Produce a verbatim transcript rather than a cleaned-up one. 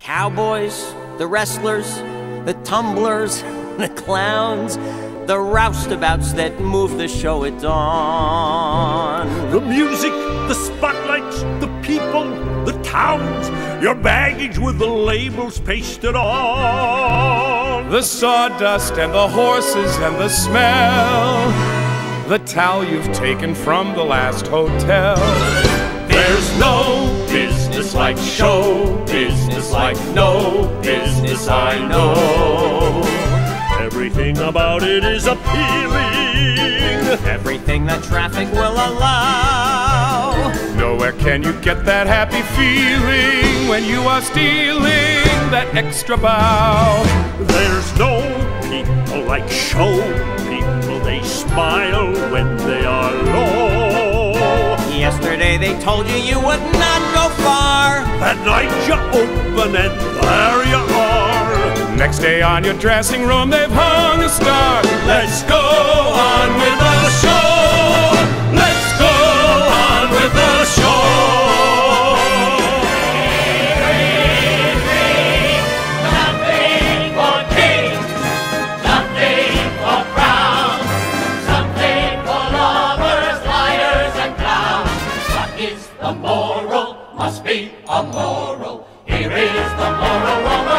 Cowboys, the wrestlers, the tumblers, the clowns, the roustabouts that move the show at dawn. The music, the spotlights, the people, the towns, your baggage with the labels pasted on. The sawdust and the horses and the smell, the towel you've taken from the last hotel. There's no business like show business, like no business I know. Everything about it is appealing, everything that traffic will allow. Nowhere can you get that happy feeling when you are stealing that extra bow. There's no people like show people, they smile when they are low. Yesterday they told you you would not go far. That night you open and there you are. Next day on your dressing room they've hung a star. Let's go on with the show. Let's go on with the show. Ring, ring, something for kings, something for crowns, something for lovers, liars, and clowns. What is the moral? Must be a moral. Here is the moral.